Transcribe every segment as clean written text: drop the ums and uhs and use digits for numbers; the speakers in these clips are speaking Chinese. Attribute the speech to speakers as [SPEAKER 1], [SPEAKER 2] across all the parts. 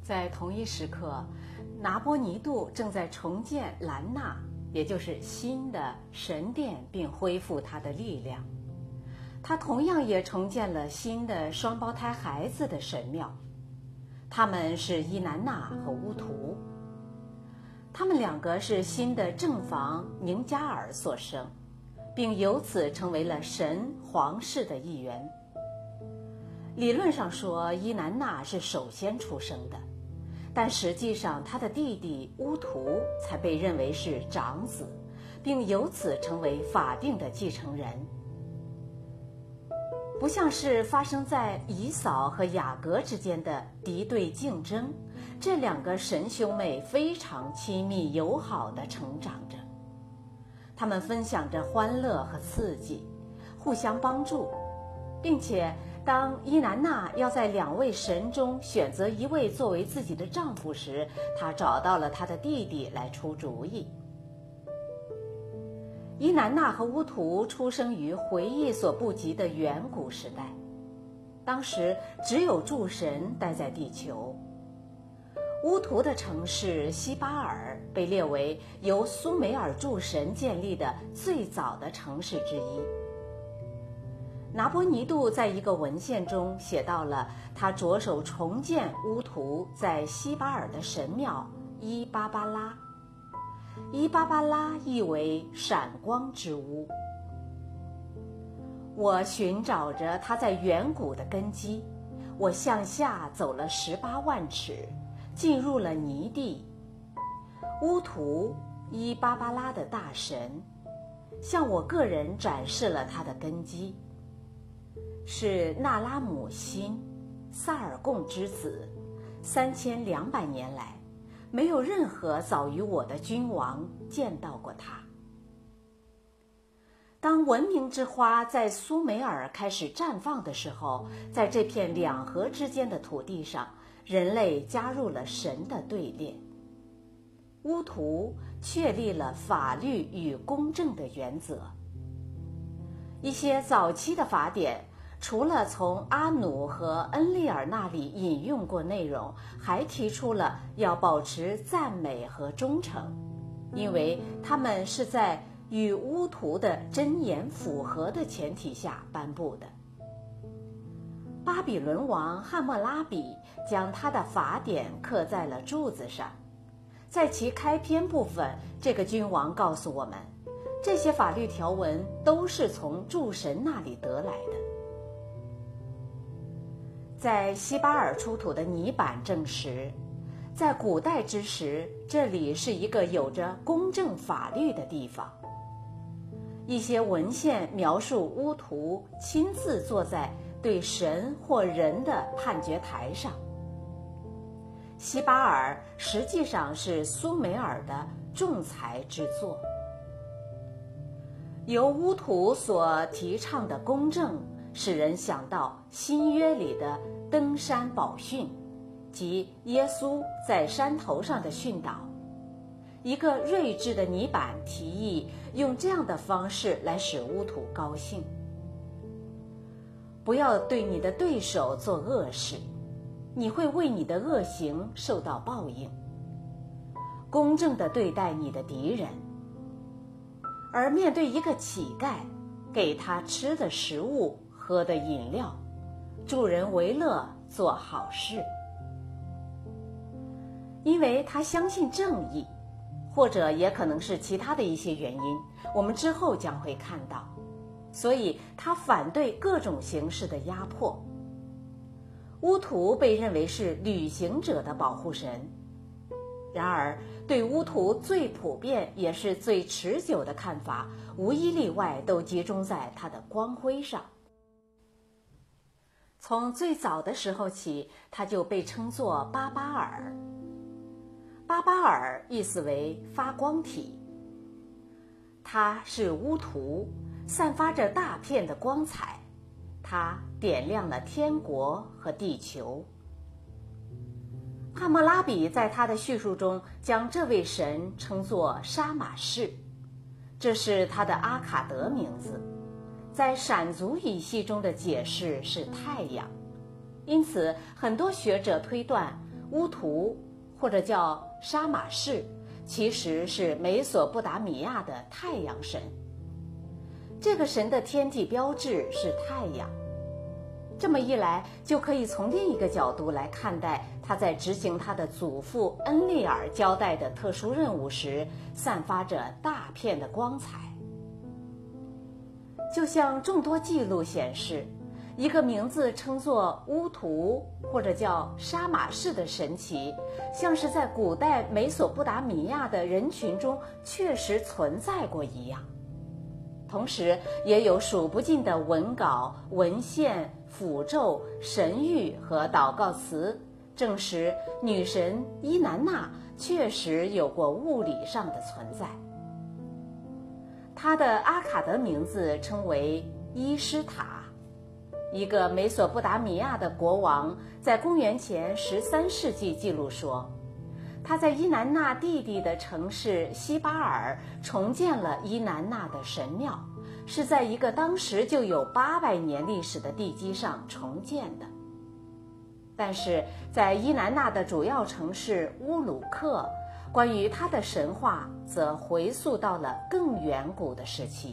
[SPEAKER 1] 在同一时刻，拿波尼度正在重建兰纳，也就是新的神殿，并恢复它的力量。他同样也重建了新的双胞胎孩子的神庙，他们是伊南娜和乌图。他们两个是新的正房宁加尔所生，并由此成为了神皇室的一员。理论上说，伊南娜是首先出生的，但实际上他的弟弟乌图才被认为是长子，并由此成为法定的继承人。不像是发生在以扫和雅各之间的敌对竞争，这两个神兄妹非常亲密友好地成长着，他们分享着欢乐和刺激，互相帮助，并且当伊南娜要在两位神中选择一位作为自己的丈夫时，她找到了她的弟弟来出主意。伊南娜和乌图出生于回忆所不及的远古时代，当时只有诸神待在地球。乌图的城市西巴尔被列为由苏美尔诸神建立的最早的城市之一。拿波尼度在一个文献中写到了他着手重建乌图在西巴尔的神庙伊巴巴拉。伊巴巴拉意为闪光之屋。我寻找着它在远古的根基，我向下走了18万尺，进入了泥地。乌图伊巴巴拉的大神向我个人展示了他的根基，是那拉姆辛萨尔贡之子，3200年来没有任何早于我的君王见到过他。当文明之花在苏美尔开始绽放的时候，在这片两河之间的土地上，人类加入了神的队列。乌图确立了法律与公正的原则。一些早期的法典除了从阿努和恩利尔那里引用过内容，还提出了要保持赞美和忠诚，因为他们是在与乌图的箴言符合的前提下颁布的。巴比伦王汉谟拉比将他的法典刻在了柱子上，在其开篇部分，这个君王告诉我们，这些法律条文都是从诸神那里得来的。在西巴尔出土的泥板证实，在古代之时，这里是一个有着公正法律的地方。一些文献描述乌图亲自坐在对神或人的判决台上。西巴尔实际上是苏美尔的仲裁之作。由乌图所提倡的公正使人想到新约里的登山宝训，即耶稣在山头上的训导。一个睿智的泥板提议用这样的方式来使乌图高兴：不要对你的对手做恶事，你会为你的恶行受到报应。公正地对待你的敌人，而面对一个乞丐，给他吃的食物，喝的饮料，助人为乐，做好事。因为他相信正义，或者也可能是其他的一些原因，我们之后将会看到，所以他反对各种形式的压迫。乌图被认为是旅行者的保护神，然而对乌图最普遍也是最持久的看法，无一例外都集中在他的光辉上。从最早的时候起，他就被称作巴巴尔。巴巴尔意思为发光体，它是乌图，散发着大片的光彩，它点亮了天国和地球。汉谟拉比在他的叙述中将这位神称作沙马士，这是他的阿卡德名字，在闪族语系中的解释是太阳。因此很多学者推断乌图或者叫沙马士，其实是美索不达米亚的太阳神。这个神的天体标志是太阳。这么一来，就可以从另一个角度来看待他在执行他的祖父恩利尔交代的特殊任务时，散发着大片的光彩。就像众多记录显示，一个名字称作乌图或者叫沙马士的神祇，像是在古代美索不达米亚的人群中确实存在过一样。同时也有数不尽的文稿、文献、符咒、神谕和祷告词，证实女神伊南娜确实有过物理上的存在。她的阿卡德名字称为伊施塔，一个美索不达米亚的国王在公元前13世纪记录说，他在伊南娜弟弟的城市西巴尔重建了伊南娜的神庙，是在一个当时就有800年历史的地基上重建的。但是在伊南娜的主要城市乌鲁克，关于他的神话则回溯到了更远古的时期。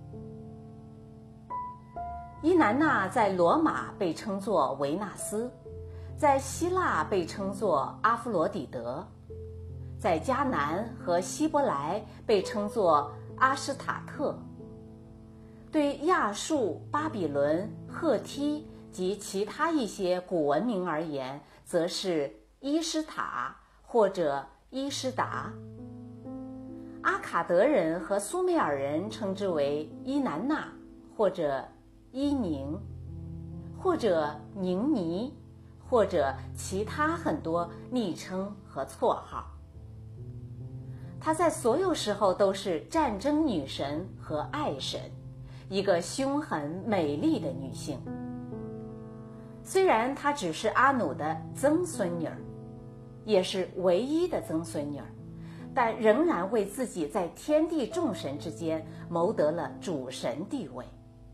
[SPEAKER 1] 伊南娜在罗马被称作维纳斯，在希腊被称作阿弗罗底德，在迦南和希伯来被称作阿施塔特。对亚述、巴比伦、赫梯及其他一些古文明而言，则是伊施塔或者伊施达。阿卡德人和苏美尔人称之为伊南娜或者伊宁，或者宁尼，或者其他很多昵称和绰号。她在所有时候都是战争女神和爱神，一个凶狠美丽的女性。虽然她只是阿努的曾孙女儿，也是唯一的曾孙女儿，但仍然为自己在天地众神之间谋得了主神地位。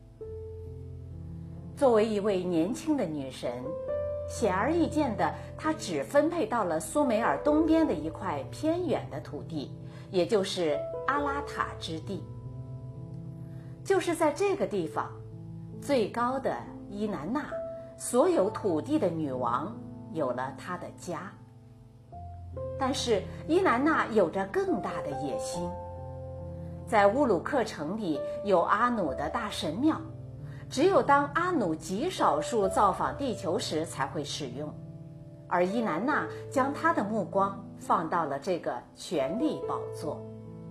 [SPEAKER 1] 作为一位年轻的女神，显而易见的，她只分配到了苏美尔东边的一块偏远的土地，也就是阿拉塔之地。就是在这个地方，最高的伊南娜，所有土地的女王，有了她的家。但是伊南娜有着更大的野心。在乌鲁克城里有阿努的大神庙，只有当阿努极少数造访地球时才会使用，而伊南娜将她的目光放到了这个权力宝座。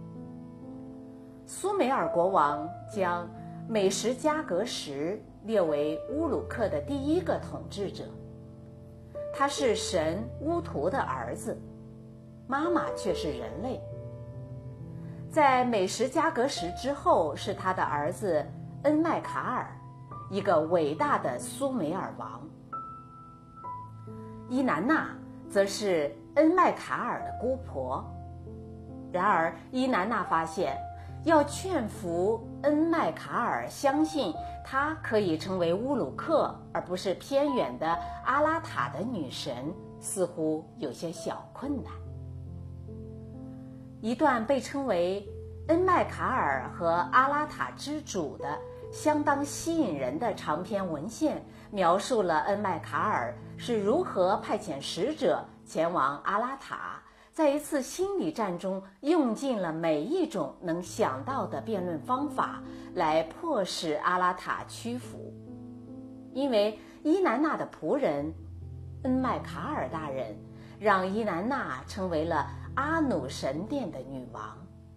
[SPEAKER 1] 苏美尔国王将美什加格什列为乌鲁克的第一个统治者，他是神乌图的儿子，妈妈却是人类。在美什加格什之后是他的儿子恩麦卡尔，一个伟大的苏美尔王。伊南娜则是恩麦卡尔的姑婆。然而伊南娜发现，要劝服恩麦卡尔相信她可以成为乌鲁克而不是偏远的阿拉塔的女神，似乎有些小困难。一段被称为恩麦卡尔和阿拉塔之主的相当吸引人的长篇文献，描述了恩麦卡尔是如何派遣使者前往阿拉塔，在一次心理战中用尽了每一种能想到的辩论方法来迫使阿拉塔屈服。因为伊南娜的仆人恩麦卡尔大人让伊南娜成为了阿努神殿的女王。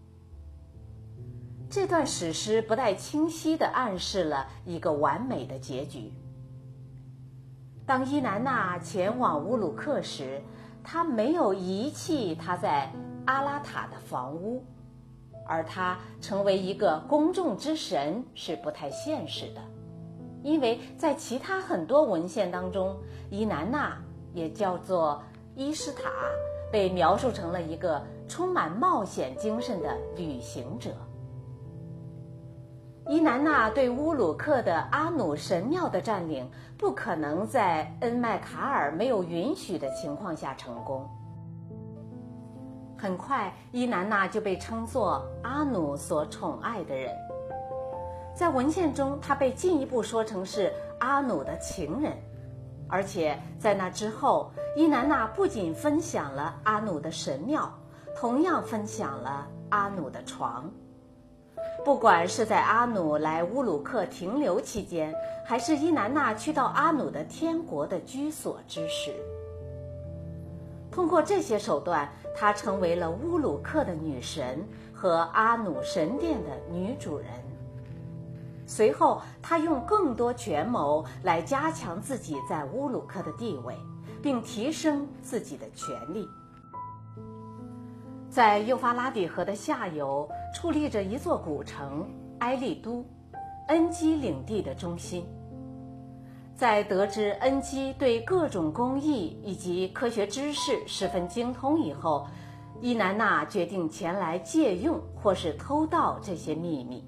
[SPEAKER 1] 这段史诗不带清晰地暗示了一个完美的结局。当伊南娜前往乌鲁克时，她没有遗弃她在阿拉塔的房屋，而她成为一个公众之神是不太现实的，因为在其他很多文献当中，伊南娜也叫做伊施塔，被描述成了一个充满冒险精神的旅行者。 伊南娜对乌鲁克的阿努神庙的占领不可能在恩麦卡尔没有允许的情况下成功。很快，伊南娜就被称作阿努所宠爱的人。在文献中，她被进一步说成是阿努的情人，而且在那之后，伊南娜不仅分享了阿努的神庙，同样分享了阿努的床。不管是在阿努来乌鲁克停留期间，还是伊南娜去到阿努的天国的居所之时，通过这些手段，她成为了乌鲁克的女神和阿努神殿的女主人。随后，她用更多权谋来加强自己在乌鲁克的地位，并提升自己的权力。在幼发拉底河的下游矗立着一座古城埃利都，恩基领地的中心。在得知恩基对各种工艺以及科学知识十分精通以后，伊南娜决定前来借用或是偷盗这些秘密。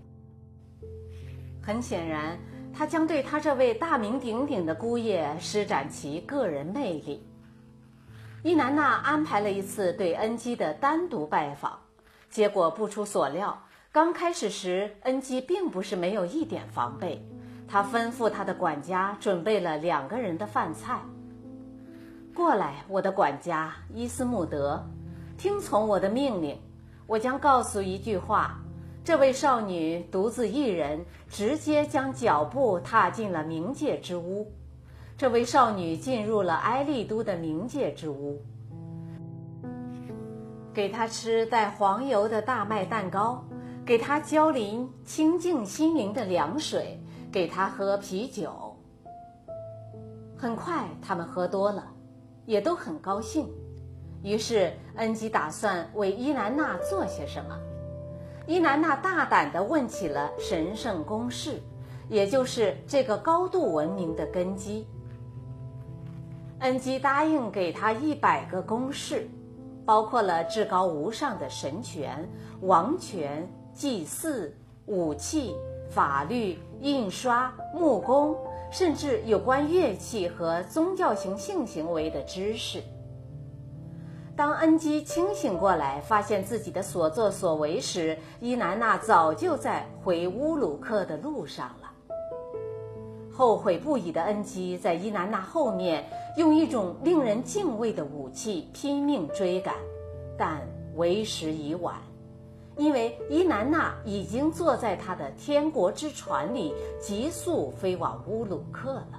[SPEAKER 1] 很显然，他将对他这位大名鼎鼎的姑爷施展其个人魅力。伊南娜安排了一次对恩基的单独拜访，结果不出所料，刚开始时恩基并不是没有一点防备。他吩咐他的管家准备了2个人的饭菜。过来，我的管家伊斯穆德，听从我的命令。我将告诉一句话：这位少女独自一人，直接将脚步踏进了冥界之屋。这位少女进入了埃利都的冥界之屋。给她吃带黄油的大麦蛋糕，给她浇淋清净心灵的凉水，给她喝啤酒。很快他们喝多了，也都很高兴。于是恩基打算为伊南娜做些什么。伊南娜大胆地问起了神圣公事，也就是这个高度文明的根基。恩基答应给他100个公事，包括了至高无上的神权、王权、祭祀、武器、法律、印刷、木工，甚至有关乐器和宗教型性行为的知识。当恩基清醒过来，发现自己的所作所为时，伊南娜早就在回乌鲁克的路上了。后悔不已的恩基在伊南娜后面用一种令人敬畏的武器拼命追赶，但为时已晚，因为伊南娜已经坐在他的天国之船里，急速飞往乌鲁克了。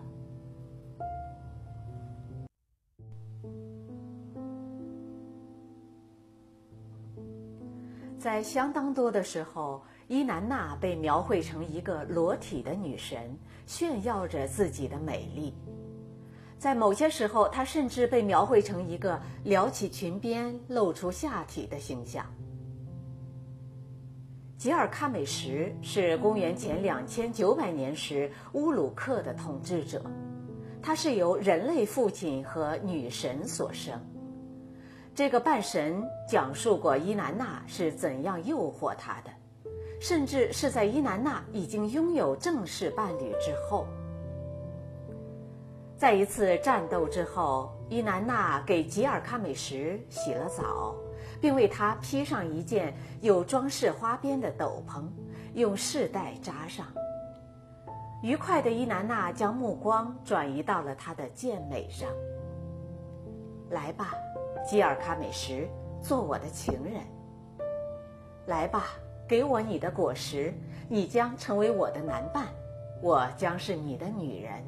[SPEAKER 1] 在相当多的时候，伊南娜被描绘成一个裸体的女神，炫耀着自己的美丽。在某些时候，她甚至被描绘成一个撩起裙边露出下体的形象。吉尔喀美什是公元前2900年时乌鲁克的统治者，他是由人类父亲和女神所生。这个半神讲述过伊南娜是怎样诱惑他的，甚至是在伊南娜已经拥有正式伴侣之后。在一次战斗之后，伊南娜给吉尔喀美什洗了澡，并为他披上一件有装饰花边的斗篷，用饰带扎上。愉快的伊南娜将目光转移到了他的健美上。来吧，吉尔喀美什，做我的情人。来吧，给我你的果实，你将成为我的男伴，我将是你的女人。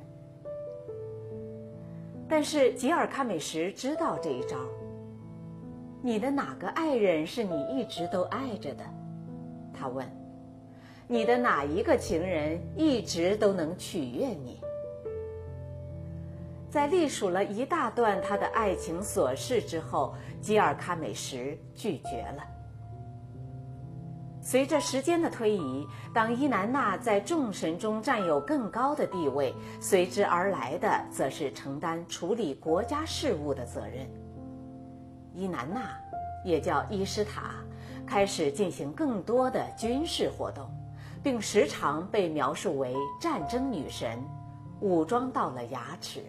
[SPEAKER 1] 但是吉尔喀美什知道这一招。你的哪个爱人是你一直都爱着的？他问。你的哪一个情人一直都能取悦你？在历数了一大段他的爱情琐事之后，吉尔喀美什拒绝了。随着时间的推移，当伊南娜在众神中占有更高的地位，随之而来的则是承担处理国家事务的责任。伊南娜，也叫伊施塔，开始进行更多的军事活动， 并时常被描述为战争女神，武装到了牙齿。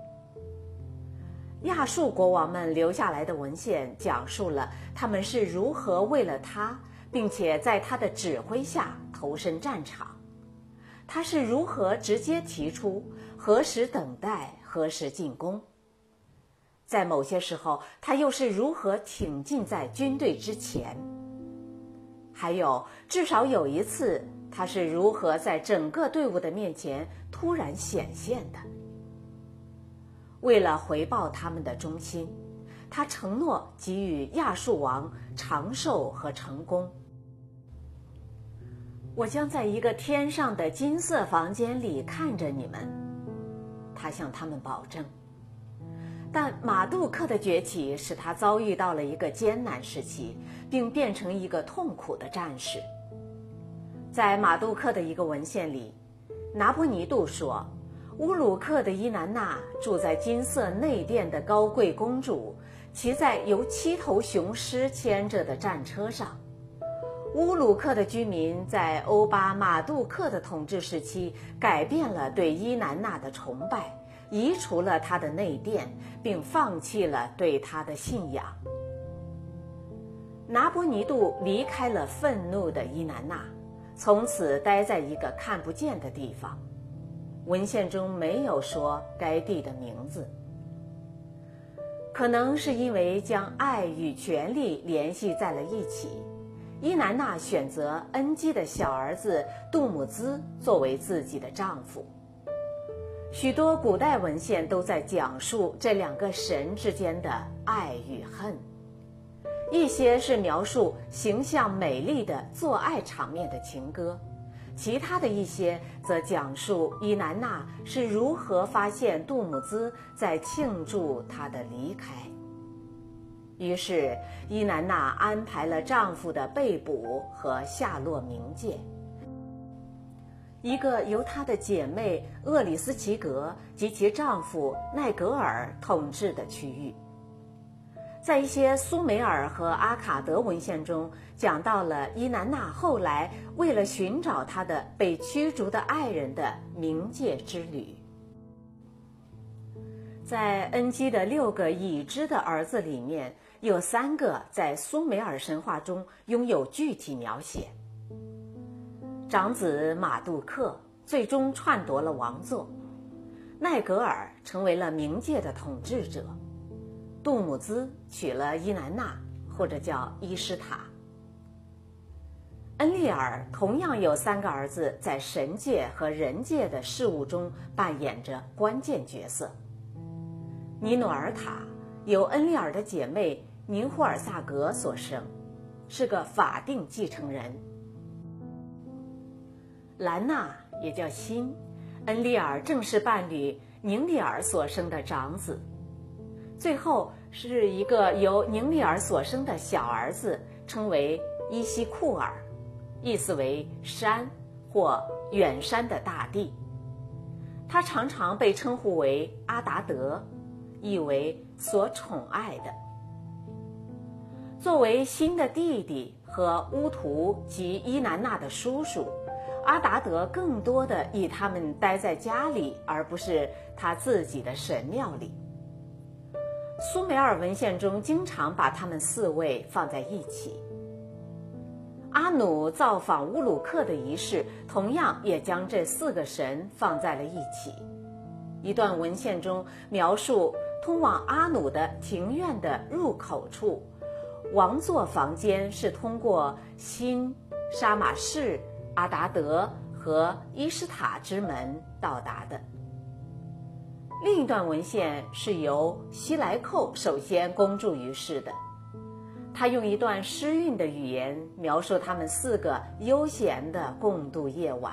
[SPEAKER 1] 亚述国王们留下来的文献讲述了他们是如何为了他，并且在他的指挥下投身战场。他是如何直接提出何时等待，何时进攻。在某些时候，他又是如何挺进在军队之前。还有，至少有一次，他是如何在整个队伍的面前突然显现的。为了回报他们的忠心，他承诺给予亚述王长寿和成功。我将在一个天上的金色房间里看着你们，他向他们保证。但马杜克的崛起使他遭遇到了一个艰难时期，并变成一个痛苦的战士。在马杜克的一个文献里，拿波尼度说，乌鲁克的伊南娜住在金色内殿的高贵公主，骑在由7头雄狮牵着的战车上。乌鲁克的居民在欧巴马杜克的统治时期改变了对伊南娜的崇拜，移除了他的内殿，并放弃了对他的信仰。拿波尼度离开了愤怒的伊南娜，从此待在一个看不见的地方。文献中没有说该地的名字。可能是因为将爱与权力联系在了一起，伊南娜选择恩基的小儿子杜姆兹作为自己的丈夫。许多古代文献都在讲述这两个神之间的爱与恨，一些是描述形象美丽的做爱场面的情歌，其他的一些则讲述伊南娜是如何发现杜姆兹在庆祝她的离开。于是伊南娜安排了丈夫的被捕和下落冥界，一个由她的姐妹厄里斯齐格及其丈夫奈格尔统治的区域。在一些苏美尔和阿卡德文献中讲到了伊南娜后来为了寻找她的被驱逐的爱人的冥界之旅。在恩基的6个已知的儿子里面，有3个在苏美尔神话中拥有具体描写。长子马杜克最终篡夺了王座，奈格尔成为了冥界的统治者，杜姆兹娶了伊南娜，或者叫伊施塔。恩利尔同样有3个儿子在神界和人界的事务中扮演着关键角色。尼努尔塔由恩利尔的姐妹宁霍尔萨格所生，是个法定继承人。兰纳也叫辛，恩利尔正式伴侣宁利尔所生的长子。最后是一个由宁利尔所生的小儿子，称为伊西库尔，意思为山或远山的大地。他常常被称呼为阿达德，意为所宠爱的。作为辛的弟弟和乌图及伊南娜的叔叔，阿达德更多的以他们待在家里，而不是他自己的神庙里。苏美尔文献中经常把他们4位放在一起。阿努造访乌鲁克的仪式同样也将这4个神放在了一起。一段文献中描述通往阿努的庭院的入口处，王座房间是通过辛、沙马士、阿达德和伊施塔之门到达的。另一段文献是由希莱寇首先公诸于世的，他用一段诗韵的语言描述他们4个悠闲地共度夜晚。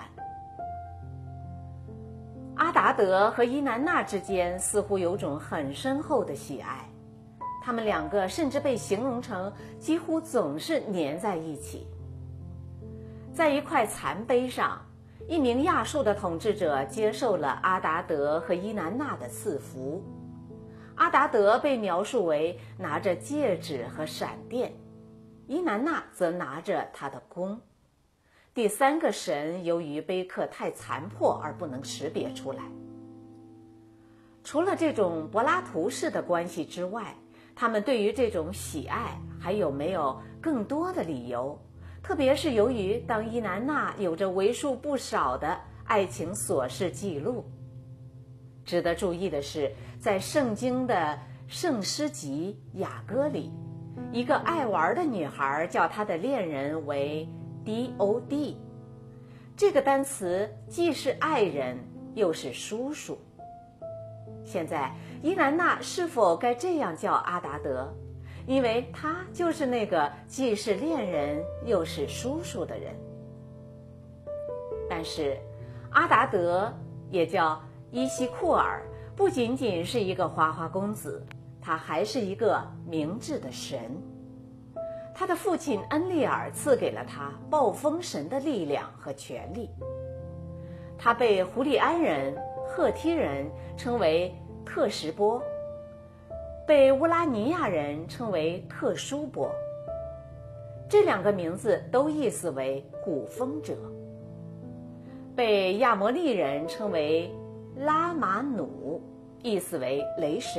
[SPEAKER 1] 阿达德和伊南娜之间似乎有种很深厚的喜爱，他们2个甚至被形容成几乎总是黏在一起。在一块残碑上，一名亚述的统治者接受了阿达德和伊南娜的赐福。阿达德被描述为拿着戒指和闪电，伊南娜则拿着他的弓。 第3个神由于碑刻太残破而不能识别出来。除了这种柏拉图式的关系之外，他们对于这种喜爱还有没有更多的理由？特别是由于当伊南娜有着为数不少的爱情琐事记录。值得注意的是，在圣经的圣诗集雅歌里，一个爱玩的女孩叫她的恋人为 DOD， 这个单词既是爱人又是叔叔。现在伊南娜是否该这样叫阿达德？因为他就是那个既是恋人又是叔叔的人。但是阿达德也叫伊西库尔，不仅仅是一个花花公子，他还是一个明智的神。他的父亲恩利尔赐给了他暴风神的力量和权力。他被胡利安人、赫梯人称为特什波，被乌拉尼亚人称为特殊波。这2个名字都意思为鼓风者。被亚摩利人称为拉玛努，意思为雷神。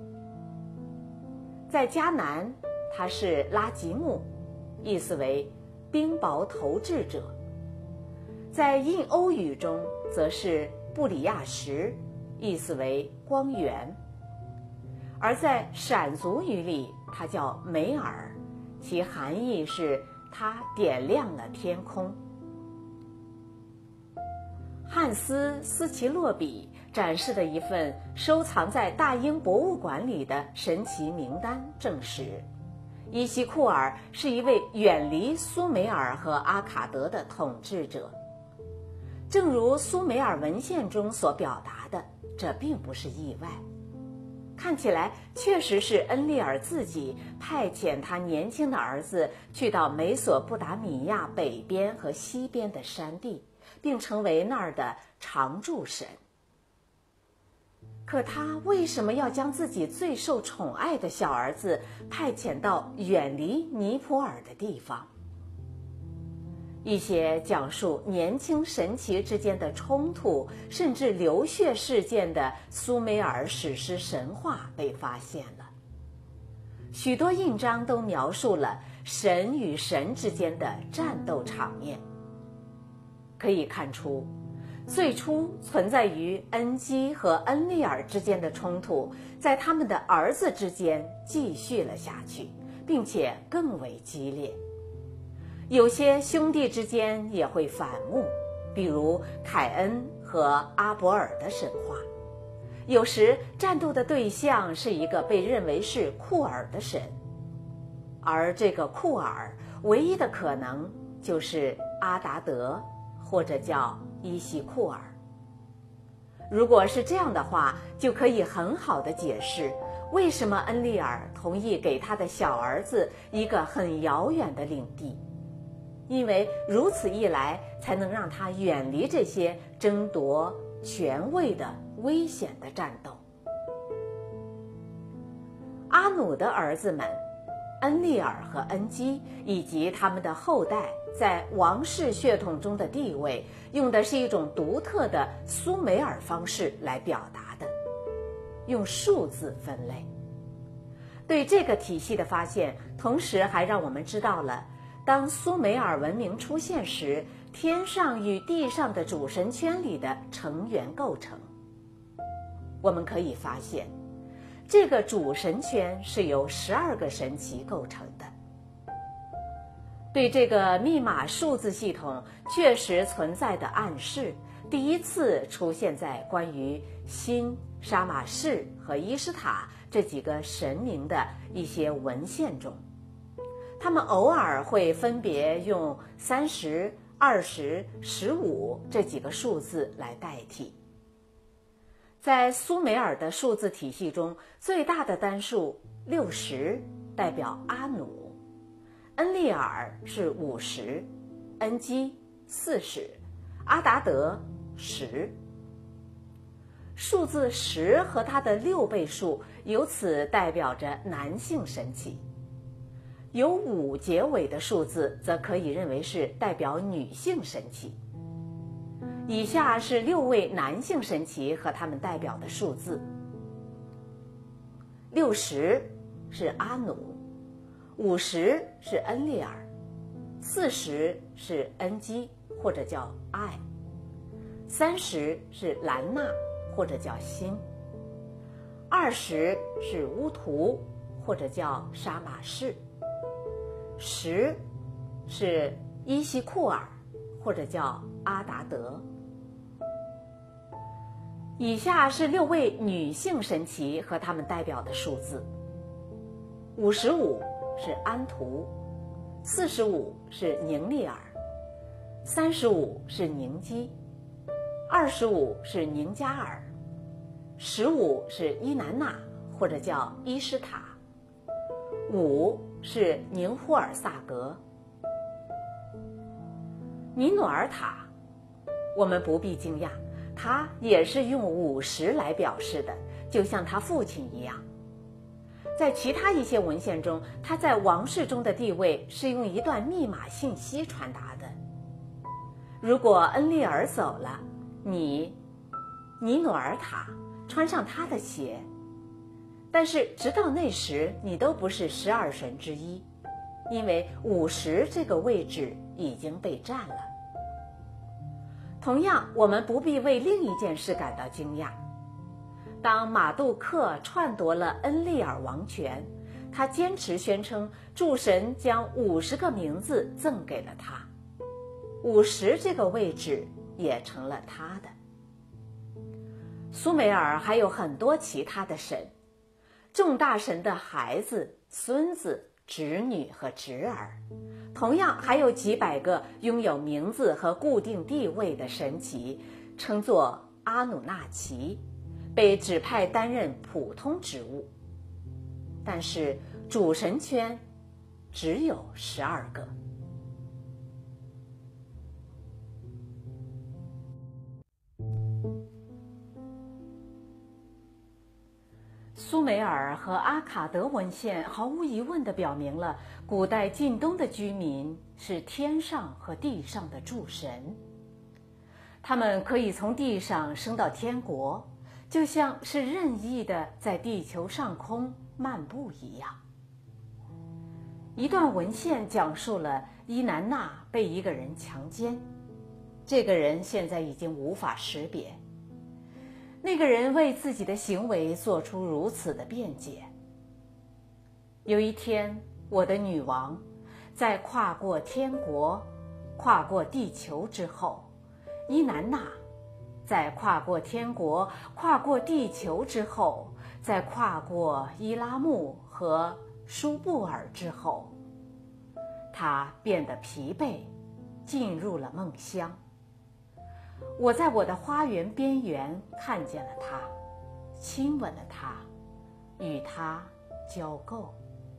[SPEAKER 1] 在迦南，他是拉吉木，意思为冰雹投掷者。在印欧语中则是布里亚什，意思为光源。而在闪族语里，它叫梅尔，其含义是它点亮了天空。汉斯·斯奇洛比展示的一份收藏在大英博物馆里的神奇名单证实，伊西库尔是一位远离苏美尔和阿卡德的统治者。正如苏美尔文献中所表达的，这并不是意外。看起来确实是恩利尔自己派遣他年轻的儿子去到美索不达米亚北边和西边的山地，并成为那儿的常住神。可他为什么要将自己最受宠爱的小儿子派遣到远离尼普尔的地方？一些讲述年轻神祇之间的冲突甚至流血事件的苏美尔史诗神话被发现了，许多印章都描述了神与神之间的战斗场面。可以看出，最初存在于恩基和恩利尔之间的冲突，在他们的儿子之间继续了下去，并且更为激烈。有些兄弟之间也会反目，比如凯恩和阿伯尔的神话。有时战斗的对象是一个被认为是库尔的神，而这个库尔唯一的可能就是阿达德，或者叫伊西库尔。如果是这样的话，就可以很好地解释为什么恩利尔同意给他的小儿子一个很遥远的领地，因为如此一来才能让他远离这些争夺权位的危险的战斗。阿努的儿子们恩利尔和恩基以及他们的后代在王室血统中的地位，用的是一种独特的苏美尔方式来表达的，用数字分类。对这个体系的发现，同时还让我们知道了当苏美尔文明出现时，天上与地上的主神圈里的成员构成。我们可以发现，这个主神圈是由12个神祇构成的。对这个密码数字系统确实存在的暗示，第一次出现在关于辛、沙马士和伊什塔这几个神明的一些文献中。他们偶尔会分别用30、20、15这几个数字来代替。在苏美尔的数字体系中，最大的单数60代表阿努，恩利尔是50，恩基40，阿达德10。数字10和它的6倍数由此代表着男性神祇。 有5结尾的数字则可以认为是代表女性神祇。以下是6位男性神祇和他们代表的数字。60是阿努，50是恩利尔，40是恩基或者叫爱，30是兰纳或者叫心，20是乌图或者叫沙马士，10是伊西库尔或者叫阿达德。以下是6位女性神祇和他们代表的数字。55是安图，45是宁利尔，35是宁基，25是宁加尔，15是伊南娜或者叫伊什塔，5是宁霍尔萨格。尼努尔塔，我们不必惊讶，他也是用50来表示的，就像他父亲一样。在其他一些文献中，他在王室中的地位是用一段密码信息传达的。如果恩利尔走了，尼努尔塔穿上他的鞋，但是直到那时你都不是12神之一，因为50这个位置已经被占了。同样，我们不必为另一件事感到惊讶。当马杜克篡夺了恩利尔王权，他坚持宣称诸神将50个名字赠给了他，50这个位置也成了他的。苏美尔还有很多其他的神，众大神的孩子、孙子、侄女和侄儿，同样还有几百个拥有名字和固定地位的神祇，称作阿努纳奇，被指派担任普通职务。但是主神圈只有12个。苏美尔和阿卡德文献毫无疑问地表明了古代近东的居民是天上和地上的诸神，他们可以从地上升到天国，就像是任意的在地球上空漫步一样。一段文献讲述了伊南娜被一个人强奸，这个人现在已经无法识别。那个人为自己的行为做出如此的辩解。有一天，我的女王在跨过天国、跨过地球之后，伊南娜在跨过天国、跨过地球之后，在跨过伊拉木和舒布尔之后，她变得疲惫，进入了梦乡。我在我的花园边缘看见了他，亲吻了他，与他交媾。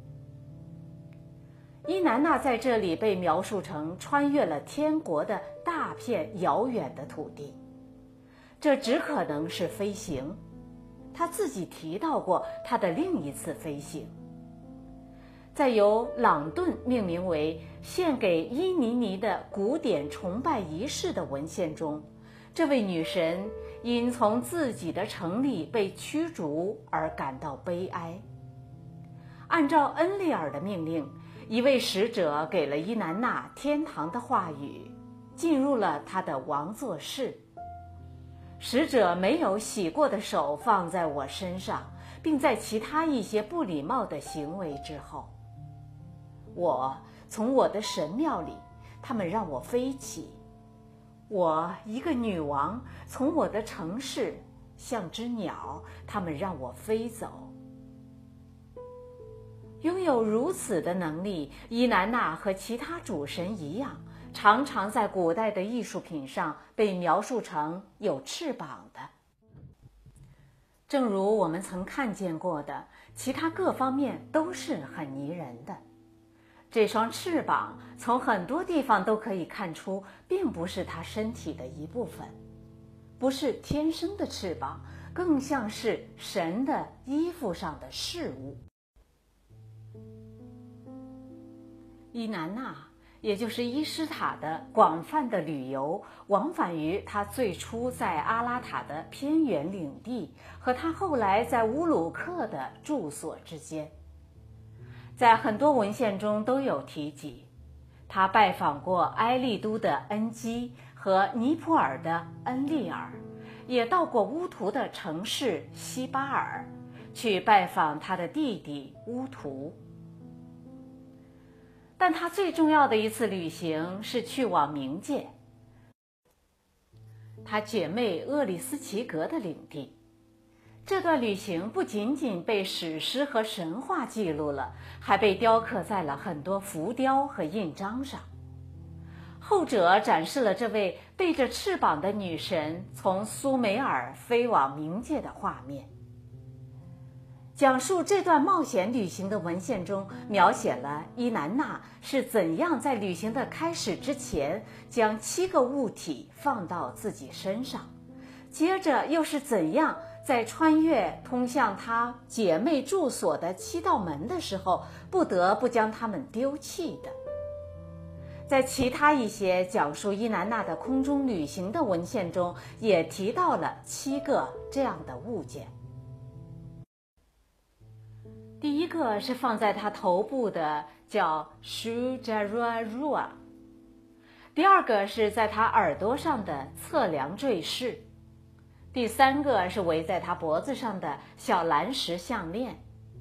[SPEAKER 1] 伊南娜在这里被描述成穿越了天国的大片遥远的土地，这只可能是飞行。他自己提到过他的另一次飞行。在由朗顿命名为献给伊尼尼的古典崇拜仪式的文献中，这位女神因从自己的城里被驱逐而感到悲哀。按照恩利尔的命令，一位使者给了伊南娜天堂的话语，进入了她的王座室。使者没有洗过的手放在我身上，并在其他一些不礼貌的行为之后，我从我的神庙里，他们让我飞起。我一个女王从我的城市像只鸟，他们让我飞走。拥有如此的能力，伊南娜和其他主神一样，常常在古代的艺术品上被描述成有翅膀的。正如我们曾看见过的，其他各方面都是很拟人的。这双翅膀从很多地方都可以看出，并不是他身体的一部分，不是天生的翅膀，更像是神的衣服上的饰物。 伊南娜，也就是伊斯塔的广泛的旅游，往返于他最初在阿拉塔的偏远领地和他后来在乌鲁克的住所之间。在很多文献中都有提及，他拜访过埃利都的恩基和尼普尔的恩利尔，也到过乌图的城市西巴尔，去拜访他的弟弟乌图。但他最重要的一次旅行是去往冥界，他姐妹厄里斯奇格的领地。这段旅行不仅仅被史诗和神话记录了，还被雕刻在了很多浮雕和印章上。后者展示了这位背着翅膀的女神从苏美尔飞往冥界的画面。讲述这段冒险旅行的文献中，描写了伊南娜是怎样在旅行的开始之前将7个物体放到自己身上，接着又是怎样在穿越通向她姐妹住所的7道门的时候，不得不将它们丢弃的。在其他一些讲述伊南娜的空中旅行的文献中，也提到了7个这样的物件。第一个是放在她头部的，叫 Shujararua。第二个是在她耳朵上的测量坠饰。第三个是围在她脖子上的小蓝石项链。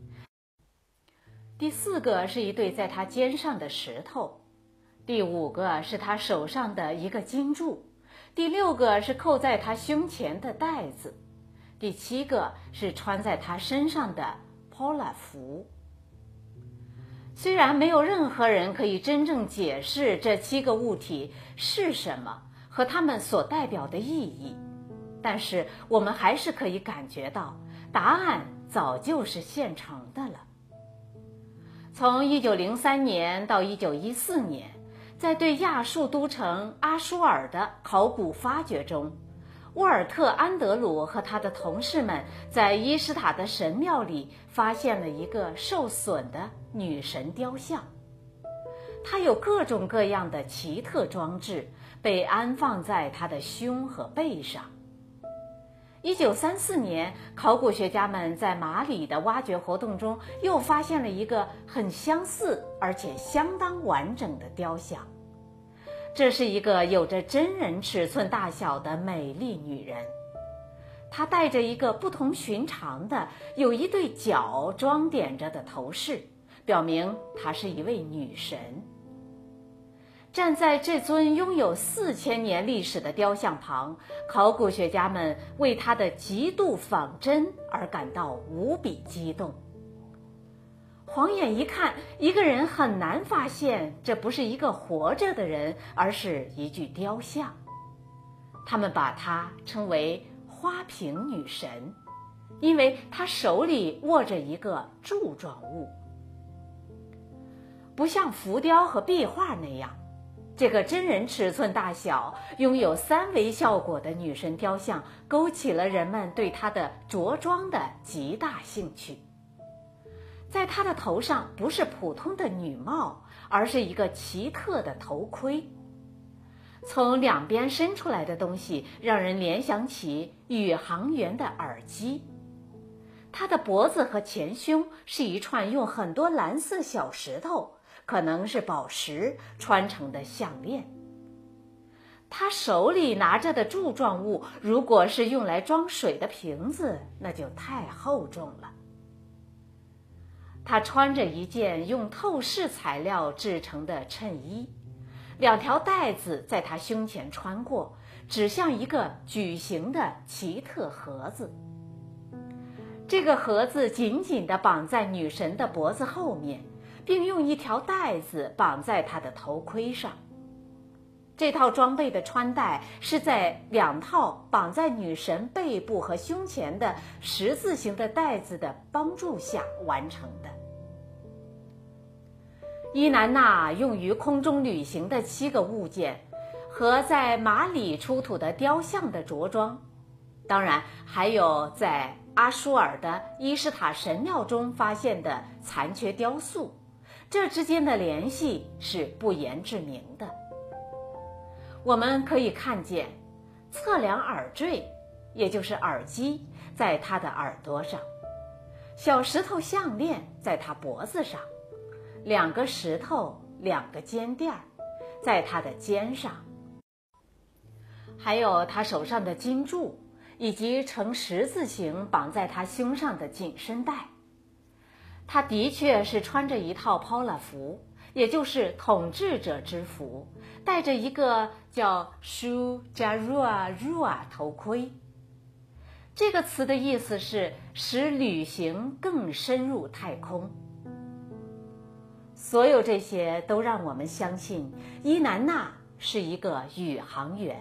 [SPEAKER 1] 第四个是一对在她肩上的石头。第5个是她手上的一个金柱。第6个是扣在她胸前的带子。第7个是穿在她身上的Pola 服。虽然没有任何人可以真正解释这7个物体是什么和它们所代表的意义，但是我们还是可以感觉到答案早就是现成的了。从1903年到1914年，在对亚述都城阿舒尔的考古发掘中，沃尔特·安德鲁和他的同事们在伊什塔的神庙里发现了一个受损的女神雕像，它有各种各样的奇特装置，被安放在她的胸和背上。1934年，考古学家们在马里的挖掘活动中又发现了一个很相似而且相当完整的雕像。这是一个有着真人尺寸大小的美丽女人，她戴着一个不同寻常的有一对角装点着的头饰，表明她是一位女神。站在这尊拥有4000年历史的雕像旁，考古学家们为她的极度仿真而感到无比激动。晃眼一看，一个人很难发现这不是一个活着的人，而是一具雕像。他们把她称为花瓶女神，因为她手里握着一个柱状物。不像浮雕和壁画那样，这个真人尺寸大小、拥有3维效果的女神雕像勾起了人们对她的着装的极大兴趣。在她的头上不是普通的女帽，而是一个奇特的头盔。从两边伸出来的东西让人联想起宇航员的耳机。她的脖子和前胸是一串用很多蓝色小石头，可能是宝石穿成的项链。她手里拿着的柱状物，如果是用来装水的瓶子，那就太厚重了。她穿着一件用透视材料制成的衬衣，2条带子在她胸前穿过，指向一个矩形的奇特盒子。这个盒子紧紧地绑在女神的脖子后面，并用一条带子绑在她的头盔上。这套装备的穿戴是在2套绑在女神背部和胸前的十字形的带子的帮助下完成的。伊南娜用于空中旅行的7个物件，和在马里出土的雕像的着装，当然还有在阿舒尔的伊什塔神庙中发现的残缺雕塑， 这之间的联系是不言自明的。我们可以看见测量耳坠，也就是耳机，在他的耳朵上，小石头项链在他脖子上，2个石头2个尖垫在他的肩上，还有他手上的金柱，以及呈十字形绑在他胸上的紧身带。他的确是穿着一套抛拉服，也就是统治者之服，戴着一个叫 Shu Jarua 头盔。这个词的意思是使旅行更深入太空。所有这些都让我们相信伊南娜是一个宇航员。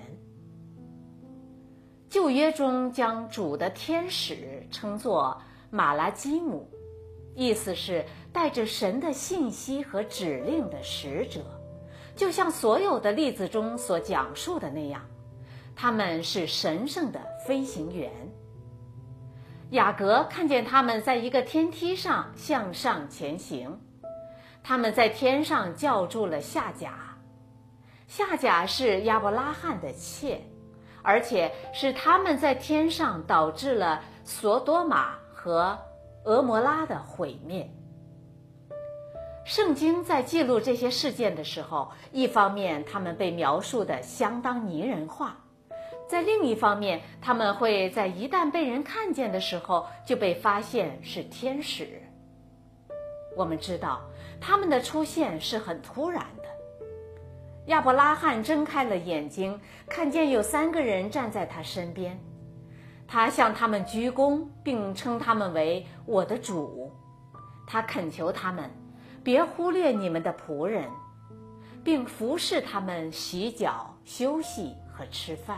[SPEAKER 1] 旧约中将主的天使称作马拉基姆，意思是带着神的信息和指令的使者，就像所有的例子中所讲述的那样，他们是神圣的飞行员。雅各看见他们在一个天梯上向上前行，他们在天上叫住了夏甲。夏甲是亚伯拉罕的妾，而且是他们在天上导致了索多玛和俄摩拉的毁灭。圣经在记录这些事件的时候，一方面他们被描述得相当拟人化，在另一方面，他们会在一旦被人看见的时候就被发现是天使。我们知道他们的出现是很突然的。亚伯拉罕睁开了眼睛，看见有3个人站在他身边，他向他们鞠躬，并称他们为我的主。他恳求他们别忽略你们的仆人，并服侍他们洗脚、休息和吃饭。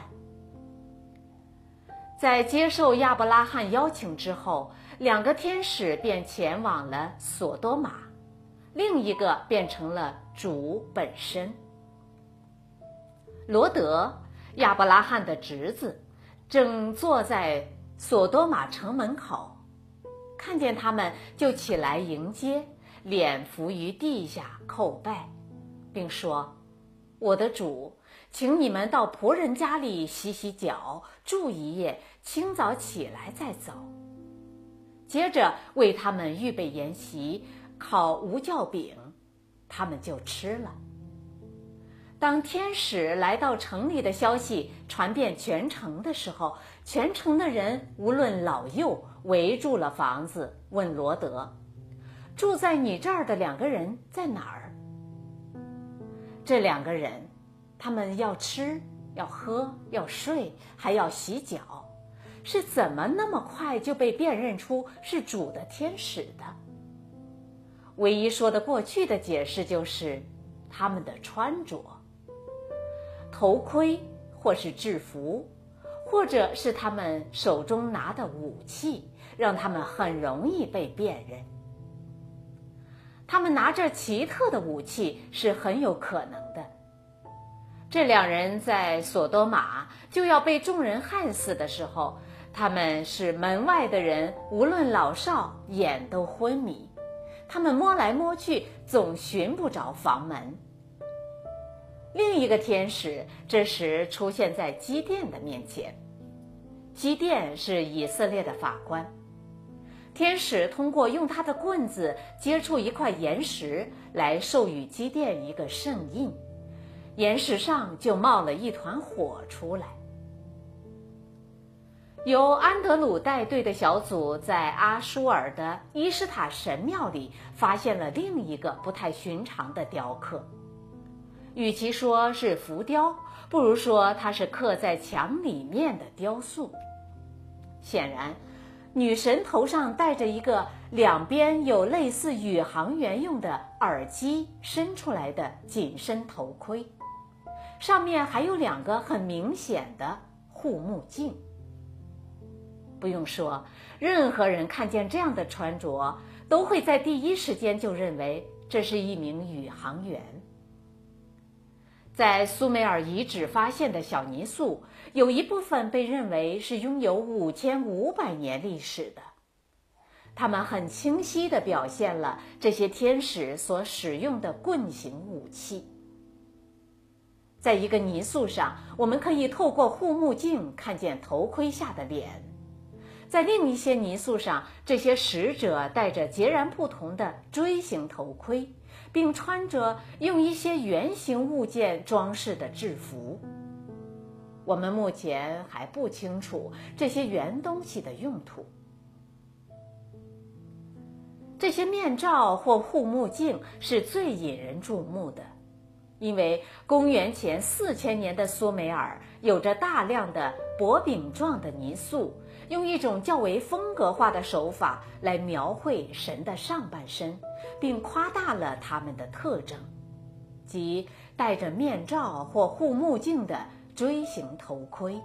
[SPEAKER 1] 在接受亚伯拉罕邀请之后，2个天使便前往了索多玛，另一个变成了主本身。罗德，亚伯拉罕的侄子，正坐在索多玛城门口，看见他们就起来迎接，脸伏于地下叩拜，并说：我的主，请你们到仆人家里洗洗脚，住一夜，清早起来再走。接着为他们预备筵席，烤无酵饼，他们就吃了。当天使来到城里的消息传遍全城的时候，全城的人无论老幼围住了房子，问罗德：住在你这儿的2个人在哪儿？这2个人，他们要吃，要喝，要睡，还要洗脚，是怎么那么快就被辨认出是主的天使的？唯一说得过去的解释就是他们的穿着，头盔或是制服，或者是他们手中拿的武器，让他们很容易被辨认。他们拿着奇特的武器是很有可能的。这2人在索多玛就要被众人害死的时候，他们使门外的人无论老少眼都昏迷，他们摸来摸去总寻不着房门。另一个天使这时出现在基甸的面前。基甸是以色列的法官。天使通过用他的棍子接触一块岩石来授予基甸一个圣印，岩石上就冒了一团火出来。由安德鲁带队的小组在阿舒尔的伊什塔神庙里发现了另一个不太寻常的雕刻。与其说是浮雕，不如说它是刻在墙里面的雕塑。显然，女神头上戴着一个2边有类似宇航员用的耳机伸出来的紧身头盔，上面还有2个很明显的护目镜。不用说，任何人看见这样的穿着，都会在第一时间就认为这是一名宇航员。在苏美尔遗址发现的小泥塑，有一部分被认为是拥有5500年历史的。 它们很清晰地表现了这些天使所使用的棍形武器。在一个泥塑上，我们可以透过护目镜看见头盔下的脸；在另一些泥塑上，这些使者戴着截然不同的锥形头盔，并穿着用一些圆形物件装饰的制服。我们目前还不清楚这些圆东西的用途。这些面罩或护目镜是最引人注目的，因为公元前4000年的苏美尔有着大量的薄饼状的泥塑，用一种较为风格化的手法来描绘神的上半身，并夸大了他们的特征，即戴着面罩或护目镜的锥形头盔。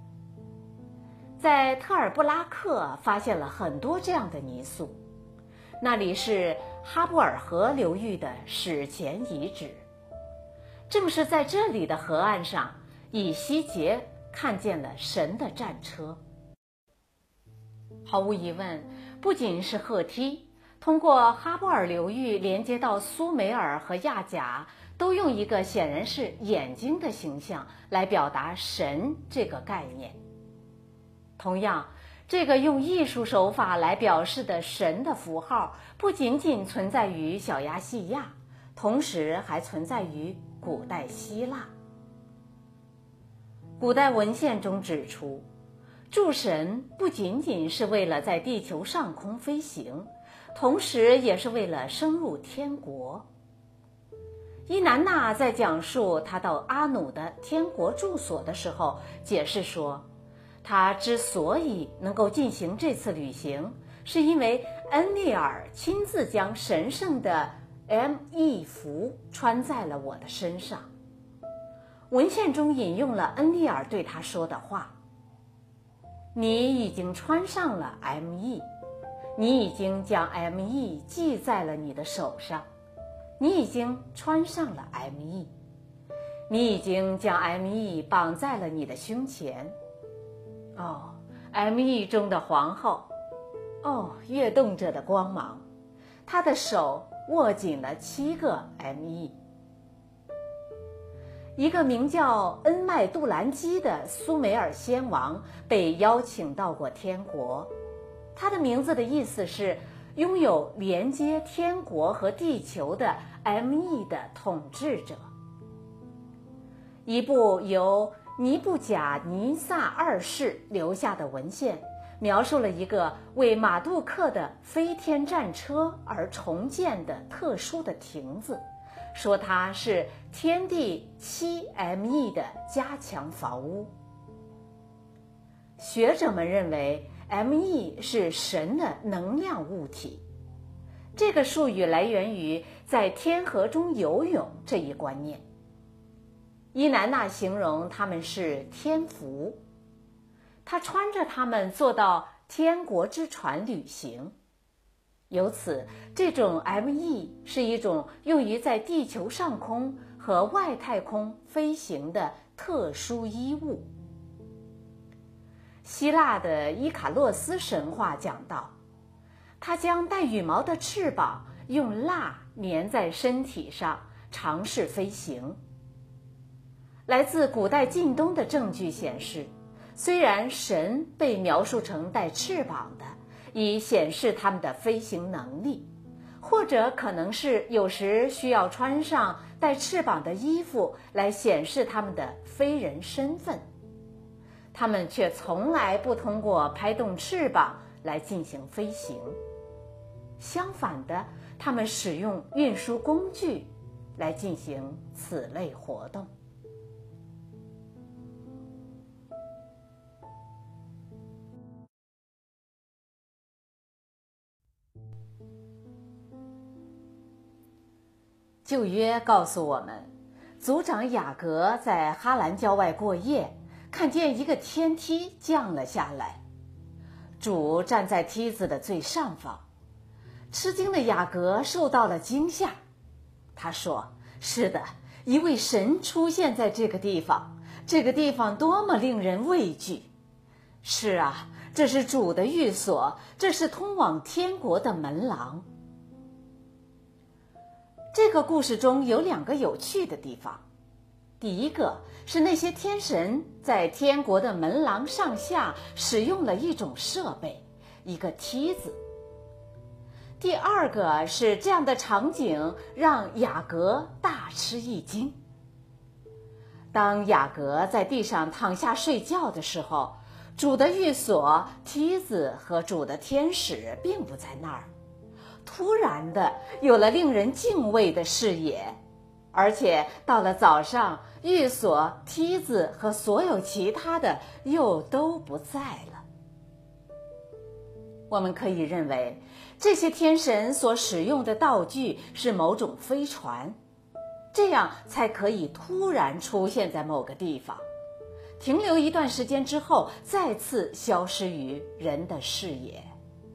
[SPEAKER 1] 在特尔布拉克发现了很多这样的泥塑，那里是哈布尔河流域的史前遗址。正是在这里的河岸上，以西结看见了神的战车。毫无疑问，不仅是赫梯，通过哈布尔流域连接到苏美尔和亚甲，都用一个显然是眼睛的形象来表达神这个概念。同样，这个用艺术手法来表示的神的符号，不仅仅存在于小亚细亚，同时还存在于古代希腊。古代文献中指出，诸神不仅仅是为了在地球上空飞行，同时也是为了升入天国。伊南娜在讲述他到阿努的天国住所的时候，解释说，他之所以能够进行这次旅行，是因为恩利尔亲自将神圣的 ME 服穿在了我的身上。文献中引用了恩利尔对他说的话：你已经穿上了 ME， 你已经将 ME 系在了你的手上，你已经穿上了 ME， 你已经将 ME 绑在了你的胸前。哦， ME 中的皇后，哦，跃动着的光芒，她的手握紧了7个 ME。一个名叫恩麦杜兰基的苏美尔先王被邀请到过天国，他的名字的意思是拥有连接天国和地球的 ME 的统治者。一部由尼布贾尼撒2世留下的文献，描述了一个为马杜克的飞天战车而重建的特殊的亭子，说它是天地7ME 的加强房屋。学者们认为 ME 是神的能量物体，这个术语来源于在天河中游泳这一观念。伊南娜形容他们是天服，他穿着它们坐到天国之船旅行。由此，这种 ME 是一种用于在地球上空和外太空飞行的特殊衣物。希腊的伊卡洛斯神话讲到，他将带羽毛的翅膀用蜡粘在身体上，尝试飞行。来自古代近东的证据显示，虽然神被描述成带翅膀的，以显示他们的飞行能力，或者可能是有时需要穿上带翅膀的衣服来显示他们的飞人身份，他们却从来不通过拍动翅膀来进行飞行。相反的，他们使用运输工具来进行此类活动。旧约告诉我们，族长雅各在哈兰郊外过夜，看见一个天梯降了下来，主站在梯子的最上方。吃惊的雅各受到了惊吓，他说：是的，一位神出现在这个地方，这个地方多么令人畏惧。 是啊，这是主的寓所，这是通往天国的门廊。这个故事中有2个有趣的地方。第一个是那些天神在天国的门廊上下使用了一种设备，一个梯子。第二个是这样的场景让雅各大吃一惊。当雅各在地上躺下睡觉的时候，主的寓所、梯子和主的天使并不在那儿。突然的有了令人敬畏的视野，而且到了早上，寓所、梯子和所有其他的又都不在了。我们可以认为，这些天神所使用的道具是某种飞船，这样才可以突然出现在某个地方，停留一段时间之后，再次消失于人的视野。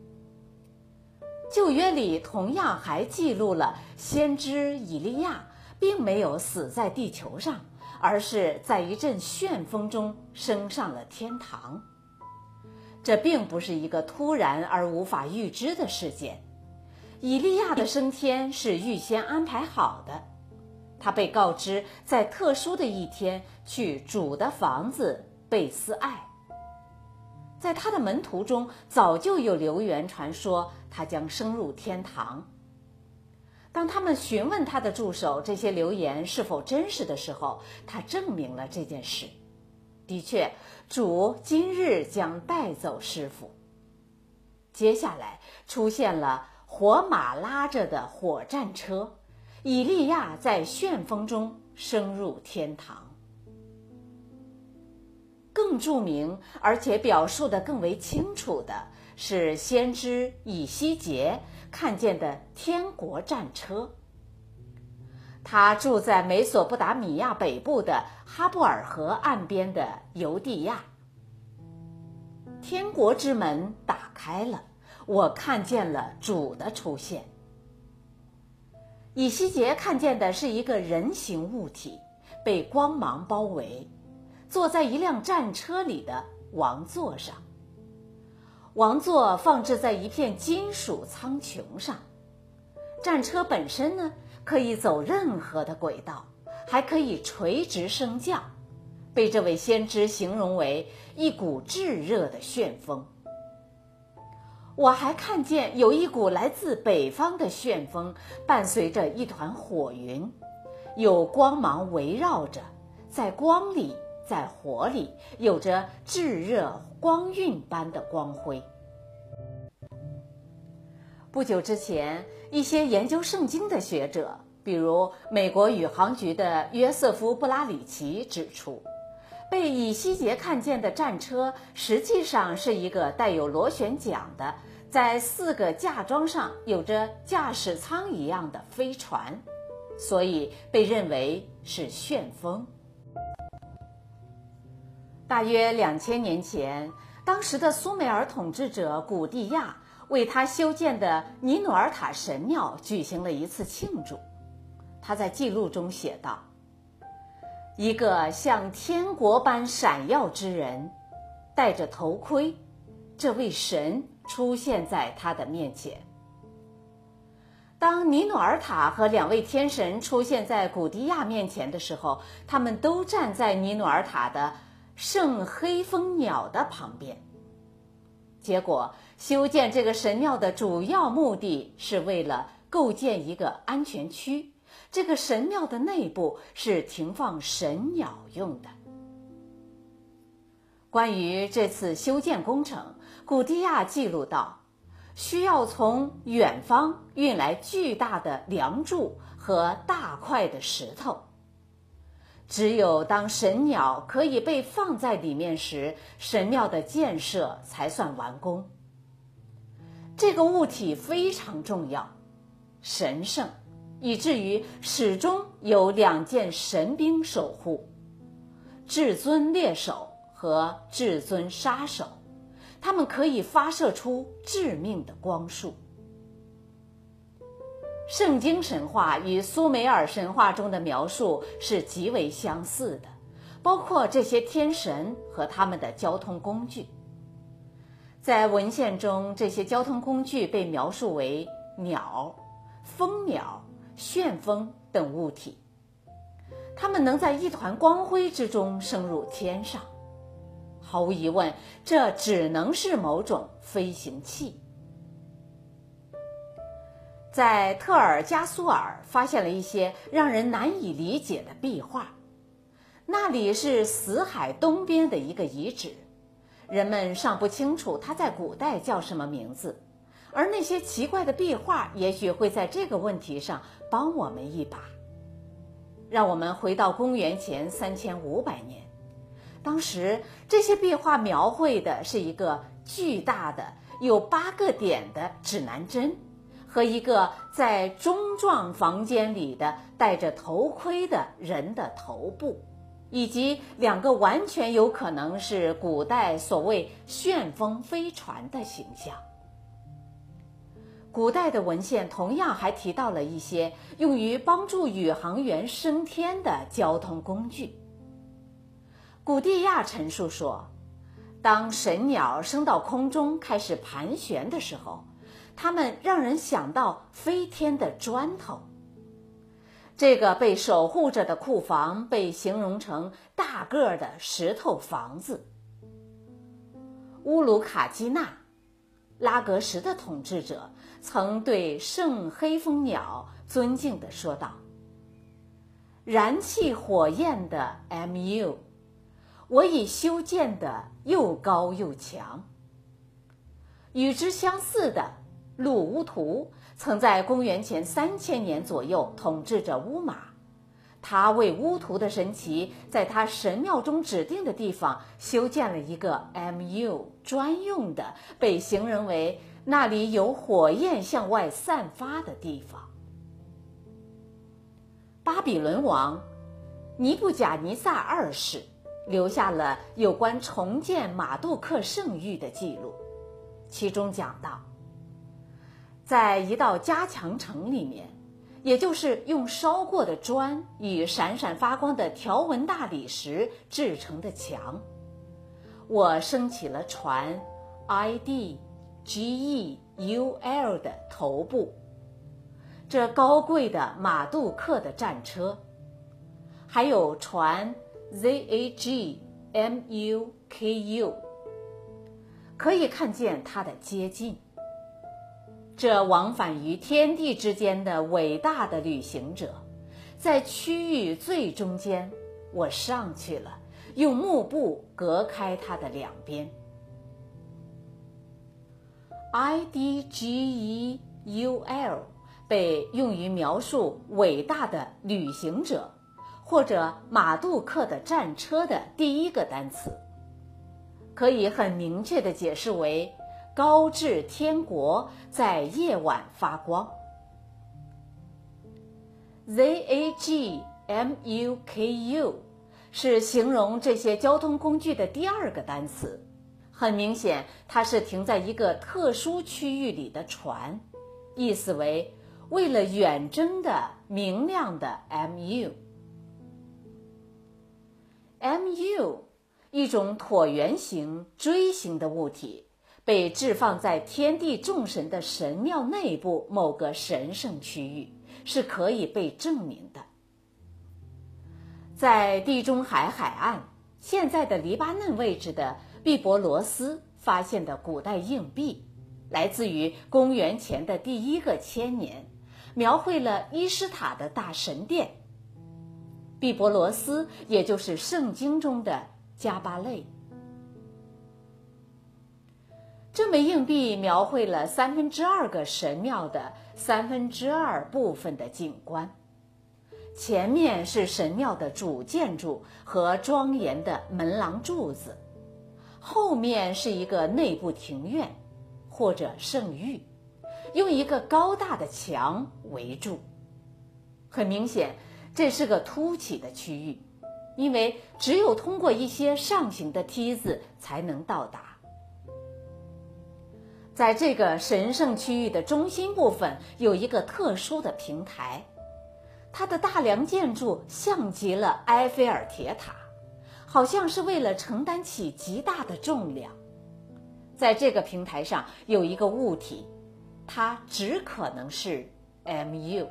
[SPEAKER 1] 旧约里同样还记录了先知以利亚并没有死在地球上，而是在一阵旋风中升上了天堂。这并不是一个突然而无法预知的事件，以利亚的升天是预先安排好的。他被告知在特殊的一天去主的房子贝斯艾。在他的门徒中早就有流言传说他将升入天堂。当他们询问他的助手这些流言是否真实的时候，他证明了这件事。的确，主今日将带走师傅。接下来出现了火马拉着的火战车，以利亚在旋风中升入天堂。更著名而且表述得更为清楚的是先知以西结看见的天国战车。他住在美索不达米亚北部的哈布尔河岸边的犹地亚。天国之门打开了，我看见了主的出现。以西结看见的是一个人形物体，被光芒包围，坐在一辆战车里的王座上。王座放置在一片金属苍穹上。战车本身呢，可以走任何的轨道，还可以垂直升降，被这位先知形容为一股炙热的旋风。我还看见有一股来自北方的旋风，伴随着一团火云，有光芒围绕着，在光里，在火里，有着炙热光晕般的光辉。不久之前，一些研究圣经的学者，比如美国宇航局的约瑟夫·布拉里奇指出，被以西结看见的战车实际上是一个带有螺旋桨的，在4个架桩上有着驾驶舱一样的飞船，所以被认为是旋风。大约2000年前，当时的苏美尔统治者古蒂亚为他修建的尼努尔塔神庙举行了一次庆祝。他在记录中写道：一个像天国般闪耀之人，戴着头盔，这位神出现在他的面前。当尼努尔塔和2位天神出现在古迪亚面前的时候，他们都站在尼努尔塔的圣黑蜂鸟的旁边。结果，修建这个神庙的主要目的是为了构建一个安全区，这个神庙的内部是停放神鸟用的。关于这次修建工程，古迪亚记录到，需要从远方运来巨大的梁柱和大块的石头。只有当神鸟可以被放在里面时，神庙的建设才算完工。这个物体非常重要，神圣，以至于始终有2件神兵守护：至尊猎手和至尊杀手，它们可以发射出致命的光束。圣经神话与苏美尔神话中的描述是极为相似的，包括这些天神和他们的交通工具。 在文献中，这些交通工具被描述为鸟、蜂鸟、旋风等物体，它们能在一团光辉之中升入天上。毫无疑问，这只能是某种飞行器。在特尔加苏尔发现了一些让人难以理解的壁画，那里是死海东边的一个遗址，人们尚不清楚它在古代叫什么名字，而那些奇怪的壁画也许会在这个问题上帮我们一把。让我们回到公元前3500年，当时这些壁画描绘的是一个巨大的有8个点的指南针，和一个在钟状房间里的戴着头盔的人的头部，以及2个完全有可能是古代所谓旋风飞船的形象。古代的文献同样还提到了一些用于帮助宇航员升天的交通工具。古蒂亚陈述说，当神鸟升到空中开始盘旋的时候，它们让人想到飞天的砖头。这个被守护着的库房被形容成大个的石头房子。乌鲁卡基纳，拉格什的统治者曾对圣黑蜂鸟尊敬地说道：燃气火焰的 MU， 我已修建的又高又强。与之相似的路乌图曾在公元前3000年左右统治着乌马，他为乌图的神祇在他神庙中指定的地方修建了一个 MU 专用的，被形容为那里有火焰向外散发的地方。巴比伦王尼布甲尼撒2世留下了有关重建马杜克圣域的记录，其中讲到，在一道加强城里面，也就是用烧过的砖与闪闪发光的条纹大理石制成的墙，我升起了船 IDGEUL 的头部，这高贵的马杜克的战车，还有船 ZAGMUKU， 可以看见它的接近。这往返于天地之间的伟大的旅行者，在区域最中间，我上去了，用幕布隔开它的2边。IDGEUL 被用于描述伟大的旅行者或者马杜克的战车的第一个单词，可以很明确地解释为高至天国在夜晚发光。 ZAGMUKU 是形容这些交通工具的第2个单词，很明显它是停在一个特殊区域里的船，意思为为了远征的明亮的 MU。 MU 一种椭圆形锥形的物体，被置放在天地众神的神庙内部某个神圣区域，是可以被证明的。在地中海海岸现在的黎巴嫩位置的毕伯罗斯发现的古代硬币，来自于公元前的第1个千年，描绘了伊施塔的大神殿。毕伯罗斯也就是圣经中的加巴类。这枚硬币描绘了2/3个神庙的2/3部分的景观，前面是神庙的主建筑和庄严的门廊柱子，后面是一个内部庭院或者圣域，用一个高大的墙围住。很明显，这是个凸起的区域，因为只有通过一些上行的梯子才能到达。在这个神圣区域的中心部分有一个特殊的平台，它的大梁建筑像极了埃菲尔铁塔，好像是为了承担起极大的重量。 在这个平台上有一个物体，它只可能是 mu。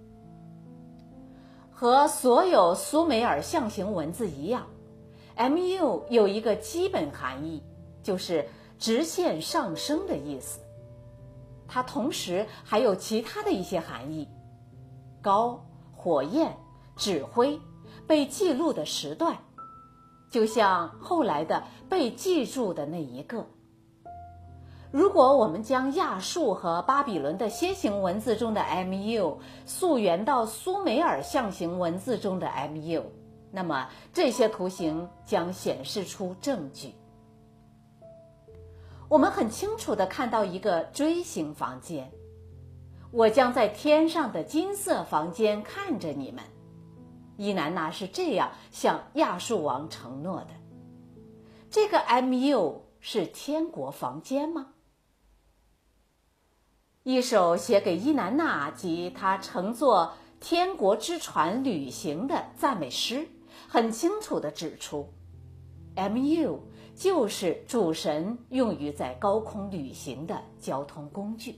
[SPEAKER 1] 和所有苏美尔象形文字一样， mu 有一个基本含义，就是直线上升的意思。它同时还有其他的一些含义，高、火焰、指挥、被记录的时段，就像后来的被记住的那一个。如果我们将亚述和巴比伦的楔形文字中的 mu 溯源到苏美尔象形文字中的 mu， 那么这些图形将显示出证据。我们很清楚地看到一个锥形房间，我将在天上的金色房间看着你们。伊南娜是这样向亚述王承诺的。这个 mu 是天国房间吗？一首写给伊南娜及她乘坐天国之船旅行的赞美诗，很清楚地指出 ，mu 就是主神用于在高空旅行的交通工具。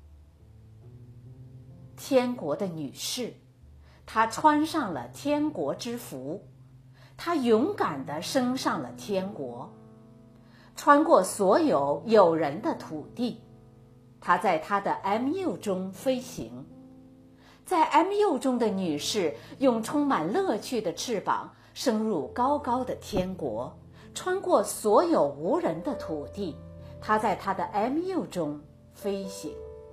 [SPEAKER 1] 天国的女士，她穿上了天国之服，她勇敢地升上了天国，穿过所有有人的土地。她在她的 mu 中飞行，在 mu 中的女士用充满乐趣的翅膀升入高高的天国，穿过所有无人的土地。她在她的 mu 中飞行。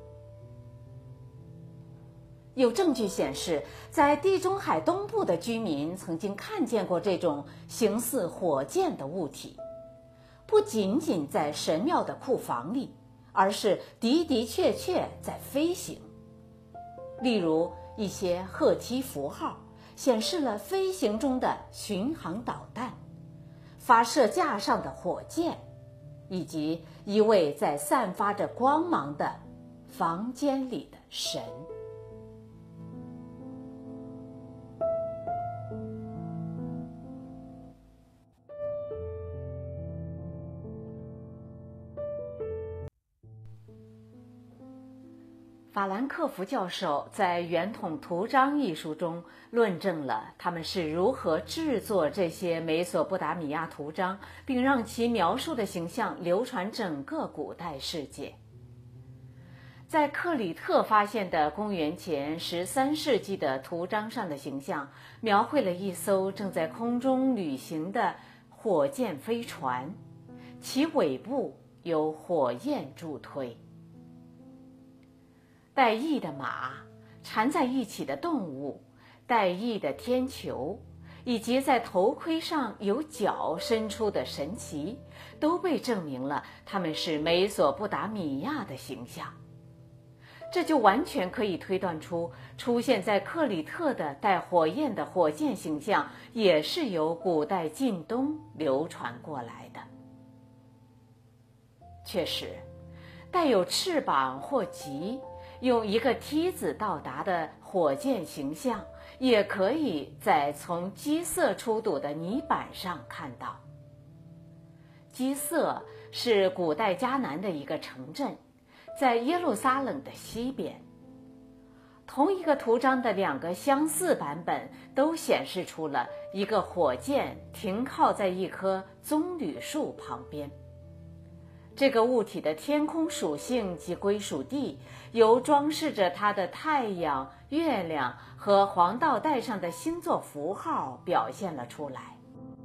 [SPEAKER 1] 有证据显示，在地中海东部的居民曾经看见过这种形似火箭的物体，不仅仅在神庙的库房里，而是的的确确在飞行。例如一些赫梯符号显示了飞行中的巡航导弹、发射架上的火箭，以及一位在散发着光芒的房间里的神。法兰克福教授在《圆筒图章》一书中论证了他们是如何制作这些美索不达米亚图章，并让其描述的形象流传整个古代世界。在克里特发现的公元前13世纪的图章上的形象，描绘了一艘正在空中旅行的火箭飞船，其尾部由火焰助推。带翼的马、缠在一起的动物、带翼的天球，以及在头盔上有角伸出的神旗，都被证明了它们是美索不达米亚的形象。这就完全可以推断出，出现在克里特的带火焰的火箭形象，也是由古代近东流传过来的。确实，带有翅膀或脊，用一个梯子到达的火箭形象，也可以在从基色出土的泥板上看到。基色是古代迦南的一个城镇，在耶路撒冷的西边。同一个图章的两个相似版本都显示出了一个火箭停靠在一棵棕榈树旁边。这个物体的天空属性及归属地，由装饰着它的太阳、月亮和黄道带上的星座符号表现了出来。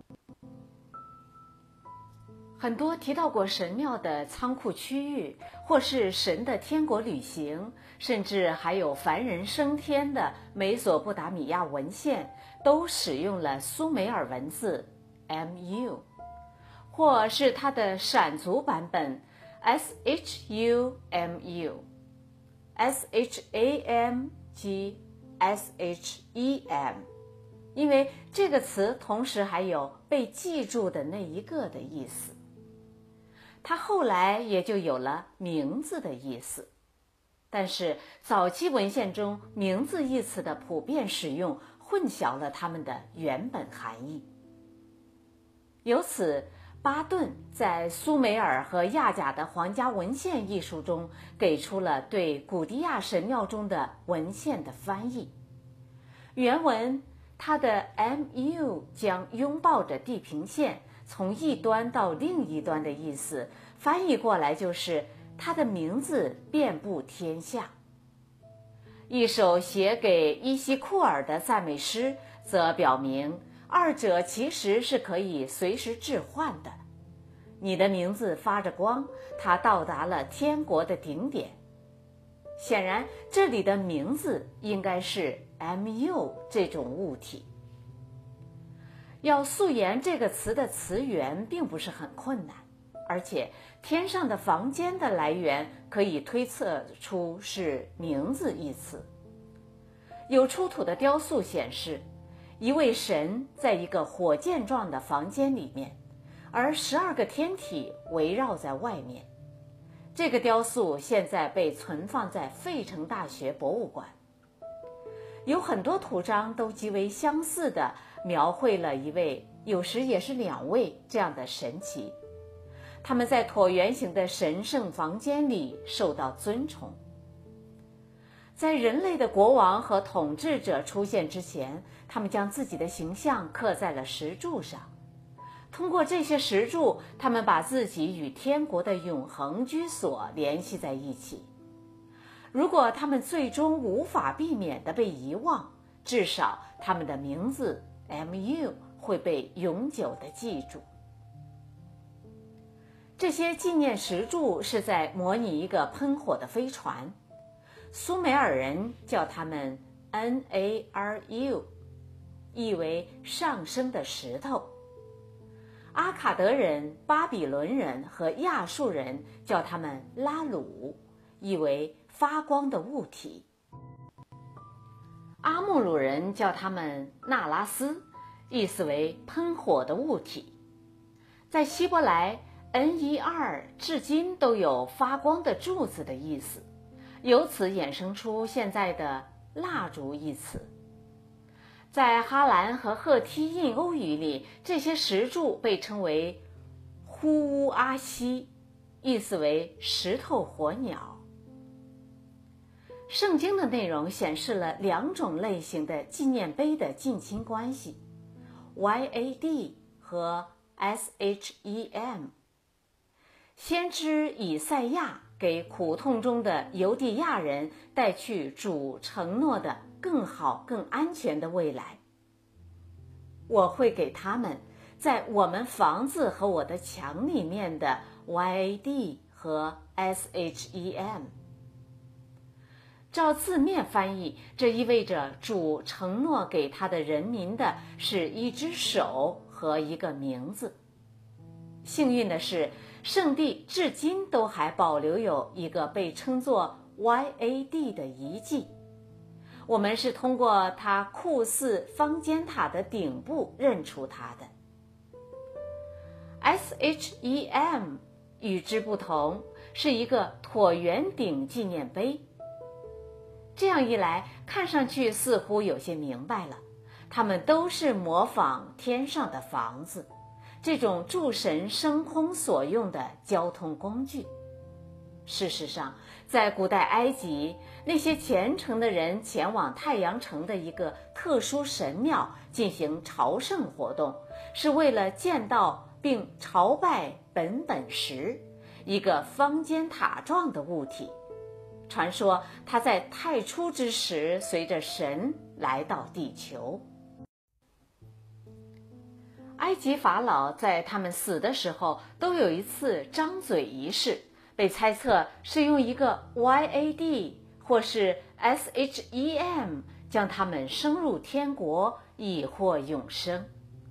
[SPEAKER 1] 很多提到过神庙的仓库区域，或是神的天国旅行，甚至还有凡人升天的美索不达米亚文献，都使用了苏美尔文字 mu， 或是它的闪族版本 SHUMU、SHAM 及 SHEM， 因为这个词同时还有被记住的那一个的意思。它后来也就有了名字的意思，但是早期文献中名字一词的普遍使用混淆了它们的原本含义。由此， 巴顿在苏美尔和亚甲的皇家文献一书中给出了对古迪亚神庙中的文献的翻译。原文它的 MU 将拥抱着地平线从一端到另一端的意思翻译过来就是它的名字遍布天下。一首写给伊西库尔的赞美诗则表明二者其实是可以随时置换的。你的名字发着光，它到达了天国的顶点。显然这里的名字应该是 MU 这种物体。要溯源这个词的词源并不是很困难，而且天上的房间的来源可以推测出是名字一词。有出土的雕塑显示，一位神在一个火箭状的房间里面，而12个天体围绕在外面。这个雕塑现在被存放在费城大学博物馆。有很多图章都极为相似地描绘了一位，有时也是2位这样的神祇，他们在椭圆形的神圣房间里受到尊崇。在人类的国王和统治者出现之前，他们将自己的形象刻在了石柱上。通过这些石柱，他们把自己与天国的永恒居所联系在一起。如果他们最终无法避免地被遗忘，至少他们的名字 MU 会被永久地记住。这些纪念石柱是在模拟一个喷火的飞船，苏美尔人叫它们 Naru， 意为上升的石头。阿卡德人、巴比伦人和亚述人叫它们拉鲁，意为发光的物体。阿穆鲁人叫它们纳拉斯，意思为喷火的物体。在希伯来 N12 至今都有发光的柱子的意思，由此衍生出现在的蜡烛一词。在哈兰和赫梯印欧语里，这些石柱被称为呼乌阿西，意思为石头火鸟。圣经的内容显示了2种类型的纪念碑的近亲关系 YAD 和 SHEM。 先知以赛亚给苦痛中的犹地亚人带去主承诺的更好更安全的未来。我会给他们在我们房子和我的墙里面的 YAD 和 SHEM。 照字面翻译，这意味着主承诺给他的人民的是一只手和一个名字。幸运的是，圣地至今都还保留有一个被称作 YAD 的遗迹。我们是通过它酷似方尖塔的顶部认出它的。SHEM 与之不同，是一个椭圆顶纪念碑。这样一来，看上去似乎有些明白了，它们都是模仿天上的房子，这种诸神升空所用的交通工具。事实上，在古代埃及，那些虔诚的人前往太阳城的一个特殊神庙进行朝圣活动，是为了见到并朝拜本石，一个方尖塔状的物体。传说它在太初之时随着神来到地球。埃及法老在他们死的时候都有一次张嘴仪式，被猜测是用一个 YAD 或是 SHEM 将他们升入天国，以获永生。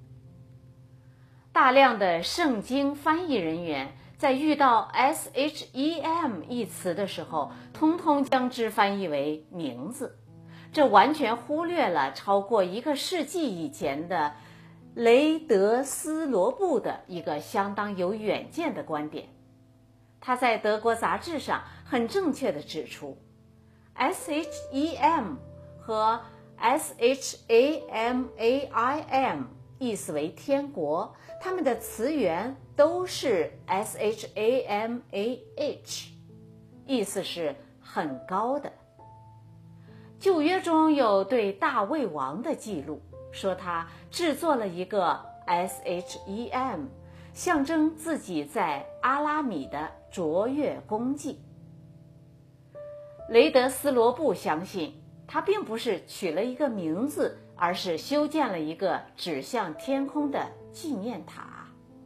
[SPEAKER 1] 大量的圣经翻译人员在遇到 SHEM 一词的时候，通通将之翻译为名字，这完全忽略了超过1个世纪以前的雷德斯罗布的一个相当有远见的观点。他在德国杂志上很正确地指出， SHEM 和 SHAMAIM 意思为天国，它们的词源都是 SHAMAH， 意思是很高的。旧约中有对大卫王的记录，说他制作了一个 SHEM， 象征自己在阿拉米的卓越功绩。雷德斯罗布相信，他并不是取了一个名字，而是修建了一个指向天空的纪念塔。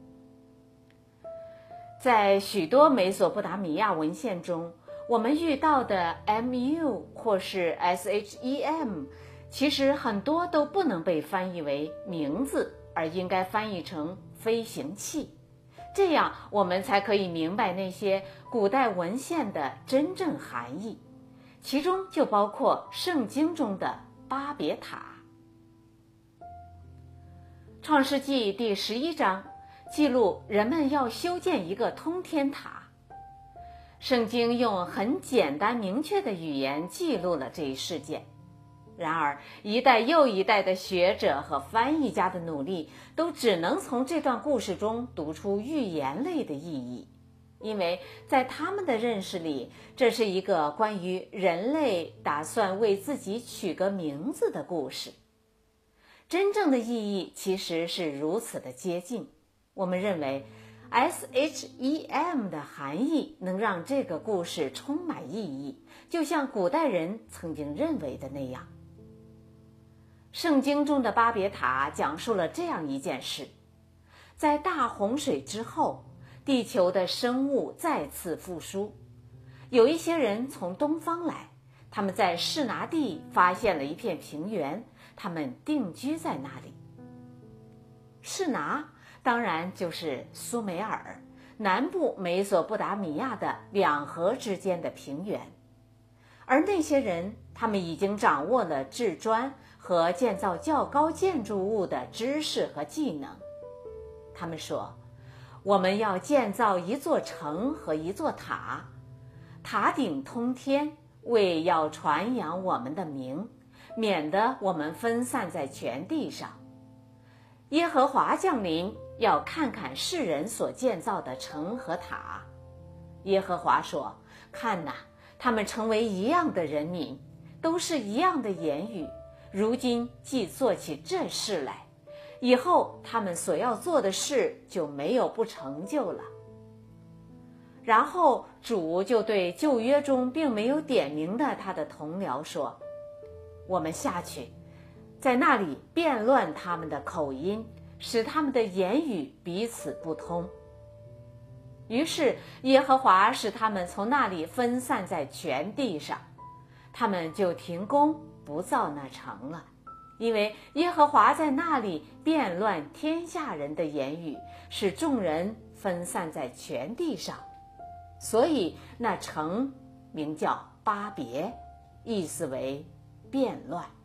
[SPEAKER 1] 在许多美索不达米亚文献中，我们遇到的 MU 或是 SHEM， 其实很多都不能被翻译为名字，而应该翻译成飞行器。这样我们才可以明白那些古代文献的真正含义，其中就包括圣经中的巴别塔。创世纪第11章记录人们要修建一个通天塔。圣经用很简单明确的语言记录了这一事件，然而一代又一代的学者和翻译家的努力都只能从这段故事中读出寓言类的意义，因为在他们的认识里，这是一个关于人类打算为自己取个名字的故事。真正的意义其实是如此的接近，我们认为SHEM 的含义能让这个故事充满意义，就像古代人曾经认为的那样。圣经中的巴别塔讲述了这样一件事：在大洪水之后，地球的生物再次复苏。有一些人从东方来，他们在示拿地发现了一片平原，他们定居在那里。示拿当然就是苏美尔，南部美索不达米亚的两河之间的平原。而那些人，他们已经掌握了制砖和建造较高建筑物的知识和技能。他们说，我们要建造一座城和一座塔，塔顶通天，为要传扬我们的名，免得我们分散在全地上。耶和华降临，要看看世人所建造的城和塔。耶和华说，看哪，他们成为一样的人民，都是一样的言语，如今既做起这事来，以后他们所要做的事就没有不成就了。然后主就对旧约中并没有点名的他的同僚说，我们下去，在那里变乱他们的口音，使他们的言语彼此不通。于是耶和华使他们从那里分散在全地上，他们就停工不造那城了，因为耶和华在那里变乱天下人的言语，使众人分散在全地上，所以那城名叫巴别，意思为变乱。